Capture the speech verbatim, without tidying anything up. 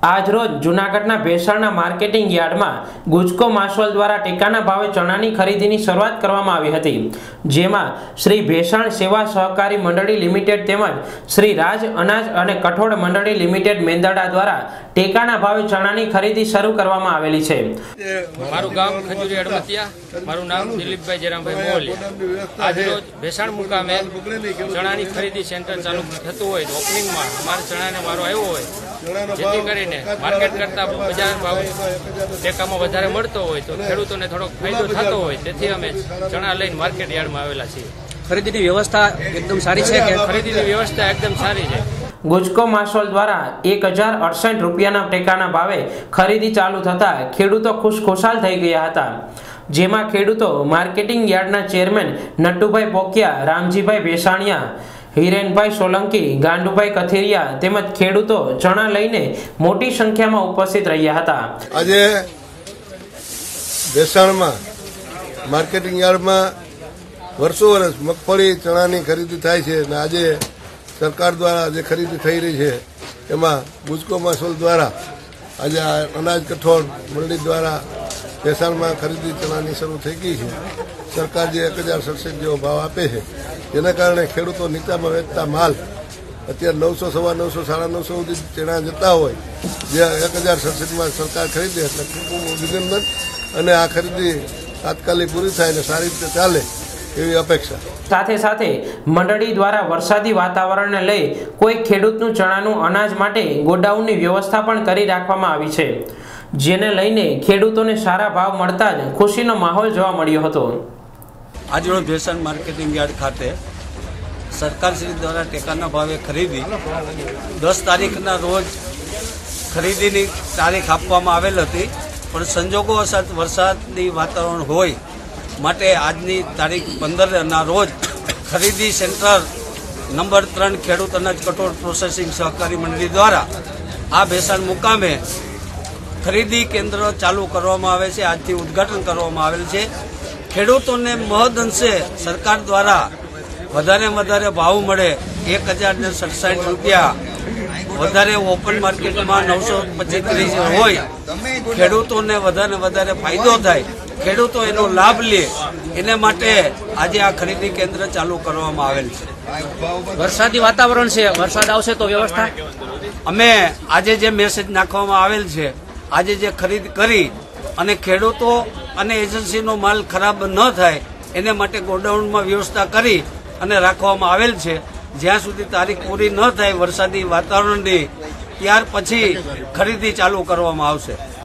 આજરોજ જૂનાગઢના ભેસાણના માર્કેટિંગ યાર્ડમાં ગુજકો માસોલ દ્વારા ટેકાના ભાવે ચણાની ખરીદીની શરૂઆત કરવામાં આવી હતી, જેમાં શ્રી ભેસાણ સેવા સહકારી મંડળી લિમિટેડ તેમજ શ્રી રાજ અનાજ અને કઠોળ મંડળી લિમિટેડ મેંદરડા દ્વારા ટેકાના ભાવે ચણાની ખરીદી શરૂ કરવામાં આવેલી છે। મારું ગામ ખજૂરી અડમતિયા, મારું નામ દિલીપભાઈ જયરામભાઈ મોહલી। આજરોજ ભેસાણ મુકામે ચણાની ખરીદી સેન્ટર ચાલુ થતું હોય તો ઓપનિંગમાં અમારે ચણાને વારો આવ્યો હોય, જેથી કરીને માર્કેટ કરતા બજાર ભાવ ટેકામાં વધારે મળતો હોય તો ખેડૂતોને થોડોક ફાયદો થતો હોય, તેથી અમે ચણા લઈને માર્કેટ યાર્ડમાં આવેલા છીએ। ખરીદીની વ્યવસ્થા એકદમ સારી છે કે? ખરીદીની વ્યવસ્થા એકદમ સારી છે। ગુજકો માસોલ દ્વારા એક હજાર અડસઠ રૂપિયાના ટેકાના ભાવે ખરીદી ચાલુ થતા ખેડૂતો ખુશખુશાલ થઈ ગયા હતા, જેમાં ખેડૂતો માર્કેટિંગ યાર્ડના ચેરમેન નટુભાઈ પોકિયા, રામજીભાઈ ભેસાણિયા, હિરેનભાઈ સોલંકી, ગાંડુભાઈ કથિરિયા તેમજ ખેડૂતો ચણા લઈને મોટી સંખ્યામાં ઉપસ્થિત રહ્યા હતા। આજે ભેસાણમાં માર્કેટિંગ યાર્ડમાં વર્ષો વર્ષ મગફળી ચણાની ખરીદી થાય છે અને આજે સરકાર દ્વારા જે ખરીદી થઈ રહી છે એમાં ગુજકો માસોલ દ્વારા આજે અનાજ કઠોળ મંડળી દ્વારા ભેસાણમાં ખરીદી ચણાની શરૂ થઈ ગઈ છે। સરકાર જે એક હજાર સડસઠ જેવો ભાવ આપે છે, જેના કારણે ખેડૂતો નીચામાં વેચતા માલ અત્યારે નવસો સવા નવસો સાડા નવસો સુધી ચણા જતા હોય, જે એક હજાર સડસઠમાં સરકાર ખરીદે એટલે ખૂબ અભિનંદન, અને આ ખરીદી તાત્કાલિક પૂરી થાય અને સારી રીતે ચાલે એવી અપેક્ષા। સાથે સાથે મંડળી દ્વારા વરસાદી વાતાવરણને લઈ કોઈ ખેડૂતનું ચણાનું અનાજ માટે ગોડાઉનની વ્યવસ્થા પણ કરી રાખવામાં આવી છે, જેને લઈને ખેડૂતોને સારા ભાવ મળતા જ ખુશીનો માહોલ જોવા મળ્યો હતો। આજરોજ ભેસાણ માર્કેટિંગ યાર્ડ ખાતે સરકારશ્રી દ્વારા ટેકાના ભાવે ખરીદી દસ તારીખના રોજ ખરીદીની તારીખ આપવામાં આવેલ હતી, પણ સંજોગો વસાત વરસાદની વાતાવરણ હોય માટે આજની તારીખ પંદરના રોજ ખરીદી સેન્ટર નંબર ત્રણ ખેડૂત અનાજ કઠોળ પ્રોસેસિંગ સહકારી મંડળી દ્વારા આ ભેસાણ મુકામે ખરીદી કેન્દ્ર ચાલુ કરવામાં આવે છે। આજથી ઉદ્ઘાટન કરવામાં આવેલ છે। ખેડૂતોને મહદઅંશે સરકાર દ્વારા વધારે વધારે ભાવ મળે, એક હજાર ને સડસાઠ રૂપિયા વધારે ઓપન માર્કેટમાં નવસો પચીસ હોય, ખેડૂતોને વધારે વધારે ફાયદો થાય, ખેડૂતો એનો લાભ લે, એને માટે આજે આ ખરીદી કેન્દ્ર ચાલુ કરવામાં આવેલ છે। વરસાદી વાતાવરણ છે, વરસાદ આવશે તો વ્યવસ્થા અમે આજે જે મેસેજ નાખવામાં આવેલ છે, આજે જે ખરીદ કરી અને ખેડૂતો અને એજન્સીનો માલ ખરાબ ન થાય એને માટે ગોડાઉનમાં વ્યવસ્થા કરી અને રાખવામાં આવેલ છે। જ્યાં સુધી તારીખ પૂરી ન થાય વરસાદી વાતાવરણની, ત્યાર પછી ખરીદી ચાલુ કરવામાં આવશે।